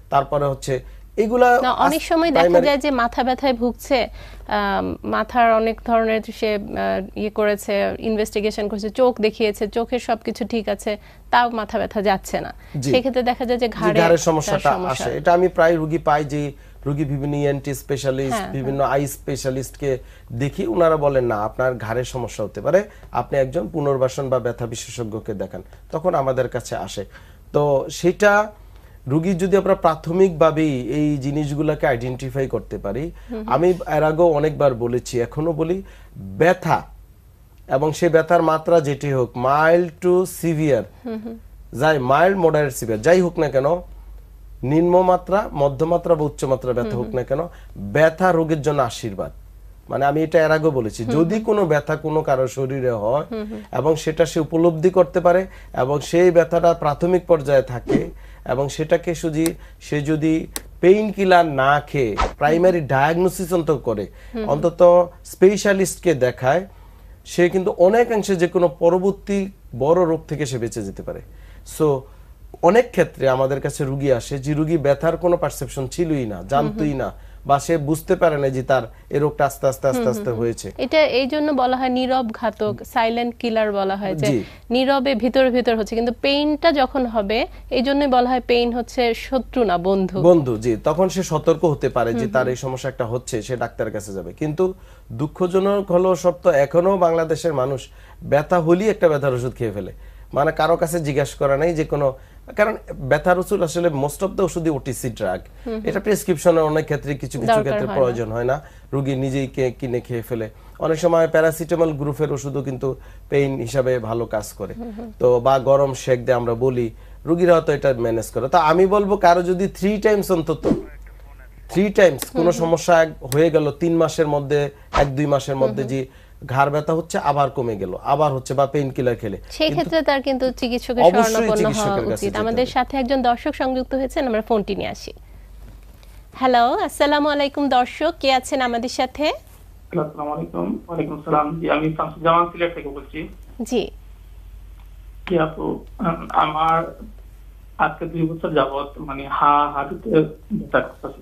তারপরে হচ্ছে এগুলা অনেক সময় দেখা যায় যে মাথা ব্যথায় ভুগছে, মাথার অনেক ধরনের সে ইয়ে করেছে, ইনভেস্টিগেশন করেছে, চোখ দেখিয়েছে, চোখের সবকিছু ঠিক আছে, তাও মাথা ব্যথা যাচ্ছে না, সেক্ষেত্রে দেখা যায় যে ঘাড়ের সমস্যাটা আসে। এটা আমি প্রায় রোগী পাই যে রোগী বিভিন্ন ইএনটি স্পেশালিস্ট, বিভিন্ন আই স্পেশালিস্টকে দেখি, ওনারা বলেন না আপনার ঘাড়ের সমস্যা হতে পারে, আপনি একজন পুনর্বাসন বা ব্যথা বিশেষজ্ঞকে দেখান, তখন আমাদের কাছে আসে। তো সেটা রোগী যদি আমরা প্রাথমিকভাবেই এই জিনিসগুলোকে আইডেন্টিফাই করতে পারি, আমি এর আগেও অনেকবার বলেছি, এখনো বলি, ব্যথা এবং সেই ব্যথার মাত্রা যেটি হোক, মাইল্ড টু সিভিয়ার, যাই মাইল্ড মডারেট সিভিয়ার যাই হোক না কেন, নিম্নমাত্রা মধ্যমাত্রা বা উচ্চমাত্রা ব্যথা হোক না কেন, ব্যথা রোগের জন্য আশীর্বাদ। মানে আমি এটা এর আগেও বলেছি, যদি কোনো ব্যথা কোনো কারো শরীরে হয় এবং সেটা সে উপলব্ধি করতে পারে এবং সেই ব্যথাটা প্রাথমিক পর্যায়ে থাকে এবং সেটাকে সে যদি পেইন কিলার না খেয়ে প্রাইমারি ডায়াগনোসিস অন্তত করে, অন্তত স্পেশালিস্টকে দেখায়, সে কিন্তু অনেকাংশে যে কোনো পরবর্তী বড় রোগ থেকে সে বেঁচে যেতে পারে। সো অনেক ক্ষেত্রে আমাদের কাছে রোগী আসে যে রোগী ব্যথার কোনো পারসেপশন ছিলই না, জানতই না, বা সে বুঝতে পারে না যে তার এই রোগটা আস্তে আস্তে আস্তে আস্তে হয়েছে। এটা এই জন্য বলা হয় নীরব ঘাতক, সাইলেন্ট কিলার বলা হয়, যে নীরবে ভিতরে ভিতর হচ্ছে, কিন্তু পেইনটা যখন হবে, এই জন্যই বলা হয় পেইন হচ্ছে শত্রু না বন্ধু। বন্ধু, জি, তখন সে সতর্ক হতে পারে যে তার এই সমস্যা একটা হচ্ছে, সে ডাক্তারের কাছে যাবে। কিন্তু দুঃখজনক হলো সত্য, এখনো বাংলাদেশের মানুষ ব্যথা হলেই একটা ব্যথার ওষুধ খেয়ে ফেলে, মানে কারো কাছে জিজ্ঞাসা করা নাই যে কোনো, কারণ ব্যথার ওষুধ আসলে মোস্ট অফ দ্য ওষুধই ওটিসি ড্রাগ, এটা প্রেসক্রিপশনের অনেক ক্ষেত্রে কিছু কিছু ক্ষেত্রে প্রয়োজন হয় না, রোগী নিজেই কিনে খেয়ে ফেলে। অনেক সময় প্যারাসিটামল গ্রুপের ওষুধও কিন্তু পেইন হিসাবে ভালো কাজ করে, তো বা গরম শেক দিয়ে আমরা বলি, রোগীরা হয়তো এটা ম্যানেজ করে। তো আমি বলবো কারো যদি 3 টাইমস অন্তত 3 টাইমস কোনো সমস্যা হয়ে গেল 3 মাসের মধ্যে, 1-2 মাসের মধ্যে, যে ঘাড় ব্যথা হচ্ছে আবার কমে গেল, আবার হচ্ছে, বা পেইন কিলার খেলে, সেই ক্ষেত্রে তার কিন্তু চিকিৎসকের শরণাপন্ন হওয়া উচিত। আমাদের সাথে একজন দর্শক সংযুক্ত হয়েছেন, আমরা ফোনটি নিয়ে আসি। হ্যালো, আসসালামু আলাইকুম দর্শক, কে আছেন আমাদের সাথে? আসসালামু আলাইকুম। ওয়ালাইকুম আসসালাম। জি, আমি শামসুজ্জামান সিলেট থেকে বলছি। জি কি আপু, আমার আজকে 2 বছর যাবত মানে হাঁটুতে ব্যথা করতেছে।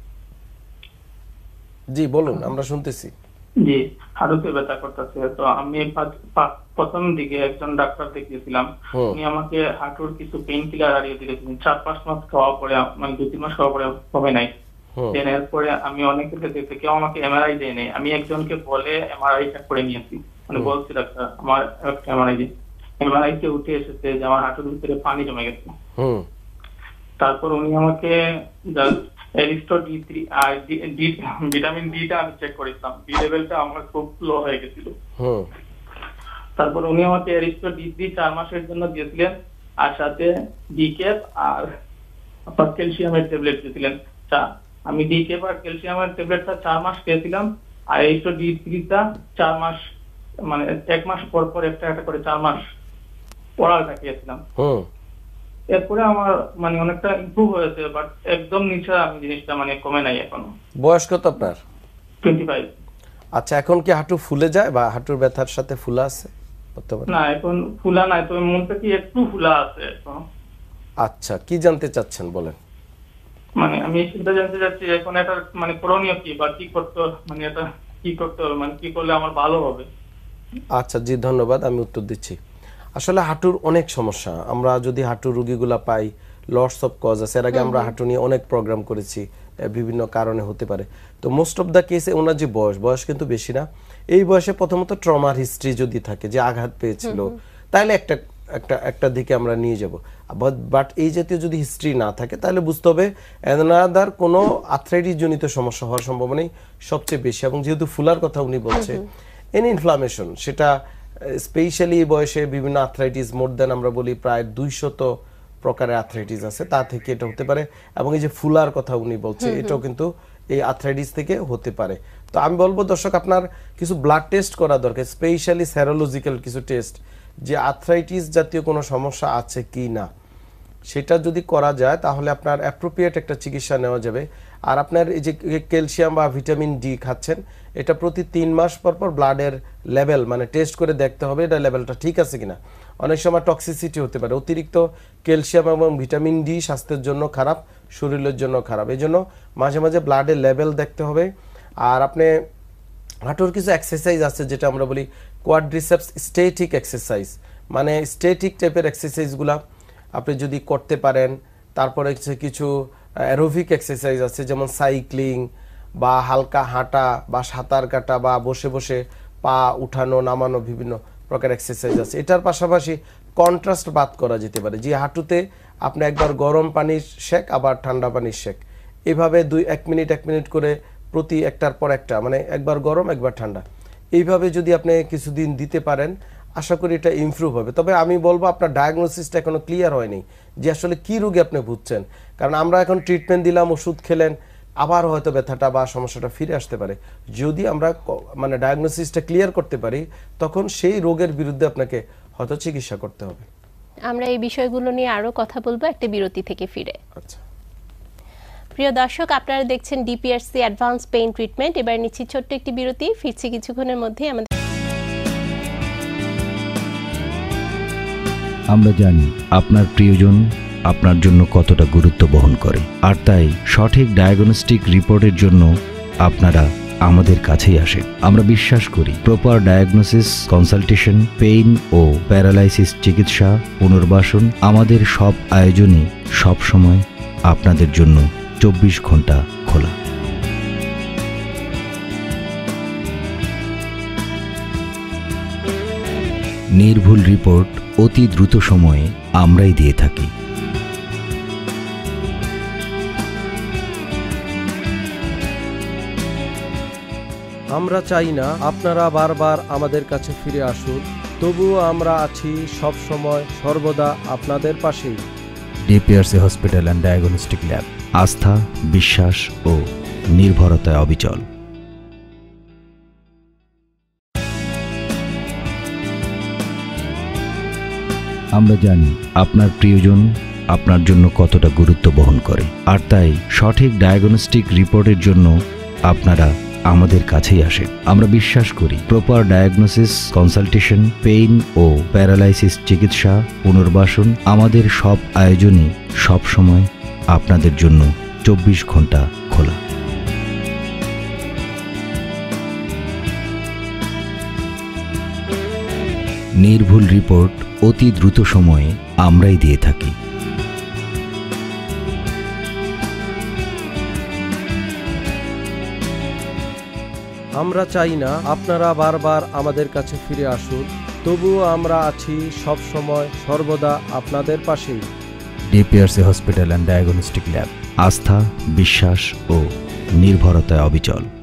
জি বলুন, আমরা শুনতেছি। জি, হাঁটুতে ব্যথা করতেছে। তো আমি প্রথম দিকে একজন ডাক্তার দেখিয়েছিলাম, উনি আমাকে হাঁটুর কিছু পেইন কিলার আরিয়ে দিয়েছিলেন। 4-5 মাস খাওয়া পরে, মানে 2-3 মাস খাওয়া পরে কমে নাই। এরপরে আমি অনেকের কাছে দেখতে, কেউ আমাকে এমআরআই দেয় নাই, আমি একজনকে বলে এমআরআইটা করে নিয়েছি, মানে বলছি ডাক্তার আমার একটা এমআরআই দিন। এমআরআই তে উঠে এসেছে যে আমার হাঁটুর ভিতরে পানি জমে গেছে। তারপর উনি আমাকে এরিস্টো D3 আর ভিটামিন ডি টা আমি চেক করেছিলাম, ডি লেভেলটা আমার খুব লো হয়ে গেছিল। তারপর উনি আমাকে এরিস্টো D3 4 মাসের জন্য দিয়েছিলেন, আর সাথে ডিকেপ আর ক্যালসিয়ামের ট্যাবলেট দিয়েছিলেন। আমি ডিকেপ আর ক্যালসিয়ামের ট্যাবলেটটা 4 মাস খেয়েছিলাম, আর এরিস্টো D3 টা 4 মাস, মানে 1 মাস পর পর একটা একটা করে 4 মাস ওরালটা খেয়েছিলাম। এরপরে আমার মানে অনেকটা ইমপ্রুভ হয়েছে, বাট একদম নিচে আমি জিনিসটা মানে কমে নাই এখনো। বয়স কত আপনার? 25। আচ্ছা, এখন কি হাঁটু ফুলে যায় বা হাঁটুর ব্যথার সাথে ফুলা আছে? না, এখন ফুলা নাই, তবে মনটা কি একটু ফুলা আছে এখন। আচ্ছা, কি জানতে চাচ্ছেন বলেন। মানে আমি সেটা জানতে চাচ্ছি এখন এটা মানে করণীয় কি, বা কি করতে, মানে এটা কি করতে হবে, মানে কি করলে আমার ভালো হবে। আচ্ছা জি, ধন্যবাদ, আমি উত্তর দিচ্ছি। আসলে হাঁটুর অনেক সমস্যা, আমরা যদি হাঁটুর রোগীগুলা পাই, লটস অফ কজ আছে। এর আগে আমরা হাঁটু নিয়ে অনেক প্রোগ্রাম করেছি, বিভিন্ন কারণে হতে পারে। তো মোস্ট অফ দ্য কেসে ওনার যে বয়স কিন্তু বেশি না, এই বয়সে প্রথমত ট্রমার হিস্ট্রি যদি থাকে, যে আঘাত পেয়েছিল, তাহলে একটা দিকে আমরা নিয়ে যাব। বাট এই জাতীয় যদি হিস্ট্রি না থাকে, তাহলে বুঝতে হবে অ্যানাদার কোনো আর্থ্রাইটিস জনিত সমস্যা হওয়ার সম্ভাবনাই সবচেয়ে বেশি। এবং যেহেতু ফুলার কথা উনি বলছে, এনি ইনফ্লামেশন, সেটা স্পেশালি এই বয়সে বিভিন্ন আর্থ্রাইটিস, মোর দেন আমরা বলি প্রায় 200 প্রকারের আর্থ্রাইটিস আছে, তা থেকে এটা হতে পারে। এবং এই যে ফুলার কথা উনি বলছে, এটাও কিন্তু এই আর্থ্রাইটিস থেকে হতে পারে। তো আমি বলবো দর্শক, আপনার কিছু ব্লাড টেস্ট করা দরকার, স্পেশালি সেরোলজিক্যাল কিছু টেস্ট, যে আর্থ্রাইটিস জাতীয় কোনো সমস্যা আছে কি না। সেটা যদি করা যায় তাহলে আপনার অ্যাপ্রোপ্রিয়েট একটা চিকিৎসা নেওয়া যাবে। আর আপনার এই যে ক্যালসিয়াম বা ভিটামিন ডি খাচ্ছেন, এটা প্রতি 3 মাস পর পর ব্লাডের লেভেল মানে টেস্ট করে দেখতে হবে এটা লেভেলটা ঠিক আছে কিনা। অনেক সময় টক্সিসিটি হতে পারে, অতিরিক্ত ক্যালসিয়াম এবং ভিটামিন ডি স্বাস্থ্যের জন্য খারাপ, শরীরের জন্য খারাপ। এই জন্য মাঝে মাঝে ব্লাডের লেভেল দেখতে হবে। আর আপনি হাঁটুর কিছু এক্সারসাইজ আছে যেটা আমরা বলি কোয়াড্রিসেপস স্ট্যাটিক এক্সারসাইজ, মানে স্ট্যাটিক টাইপের এক্সারসাইজগুলা আপনি যদি করতে পারেন। তারপরে কিছু অ্যারোবিক এক্সারসাইজ আছে যেমন সাইক্লিং বা হালকা হাঁটা বা সাঁতার কাটা বা বসে বসে পা উঠানো নামানো, বিভিন্ন প্রকার এক্সারসাইজ আছে। এটার পাশাপাশি কন্ট্রাস্ট বাত করা যেতে পারে, যে হাঁটুতে আপনি একবার গরম পানির শেক আবার ঠান্ডা পানির শেক, এইভাবে 1 মিনিট করে প্রতি একটার পর একটা, মানে একবার গরম একবার ঠান্ডা, এইভাবে যদি আপনি কিছুদিন দিতে পারেন আশা করি এটা ইমপ্রুভ হবে। তবে আমি বলবো আপনার ডায়াগনোসিসটা এখনো ক্লিয়ার হয়নি যে আসলে কি রোগে আপনি ভুগছেন, কারণ আমরা এখন ট্রিটমেন্ট দিলাম, ওষুধ খেলেন, আবার হয়তো ব্যথাটা বা সমস্যাটা ফিরে আসতে পারে। যদি আমরা মানে ডায়াগনোসিসটা ক্লিয়ার করতে পারি তখন সেই রোগের বিরুদ্ধে আপনাকে হয়তো চিকিৎসা করতে হবে। আমরা এই বিষয়গুলো নিয়ে আরো কথা বলবো একটা বিরতি থেকে ফিরে। আচ্ছা, প্রিয় দর্শক, আপনারা দেখছেন ডিপিআরসি অ্যাডভান্স পেইন ট্রিটমেন্ট। এবার নিচ্ছি ছোট্ট একটি বিরতি, ফিরছি কিছুক্ষণের মধ্যে। আমরা জানি আপনার প্রিয়জন আপনার জন্য কতটা গুরুত্ব বহন করে, আর তাই সঠিক ডায়াগনস্টিক রিপোর্টের জন্য আপনারা আমাদের কাছেই আসেন। আমরা বিশ্বাস করি প্রপার ডায়াগনোসিস, কনসালটেশন, পেইন ও প্যারালাইসিস চিকিৎসা, পুনর্বাসন, আমাদের সব আয়োজনই সবসময় আপনাদের জন্য 24 ঘন্টা খোলা। নির্ভুল রিপোর্ট অতি দ্রুত সময়ে আমরাই দিয়ে থাকি। আমরা চাই না আপনারা বারবার আমাদের কাছে ফিরে আসুন, তবুও আমরা আছি সব সময় সর্বদা আপনাদের পাশেই। DPRC hospital and diagnostic lab, আস্থা, বিশ্বাস ও নির্ভরতায় অবিচল। আমরা জানি আপনার প্রিয়জন আপনার জন্য কতটা গুরুত্ব বহন করে, আর তাই সঠিক ডায়াগনস্টিক রিপোর্টের জন্য আপনারা আমাদের কাছেই আসেন। আমরা বিশ্বাস করি প্রপার ডায়াগনোসিস, কনসালটেশন, পেইন ও প্যারালাইসিস চিকিৎসা, পুনর্বাসন, আমাদের সব আয়োজনই সবসময় আপনাদের জন্য 24 ঘন্টা খোলা। নির্ভুল রিপোর্ট অতি দ্রুত সময়ে আমরাই দিয়ে থাকি। আমরা চাই না আপনারা বারবার আমাদের কাছে ফিরে আসুন, তবুও আমরা আছি সব সময় সর্বদা আপনাদের পাশেই। DPRC hospital and diagnostic lab, আস্থা, বিশ্বাস ও নির্ভরতায় অবিচল।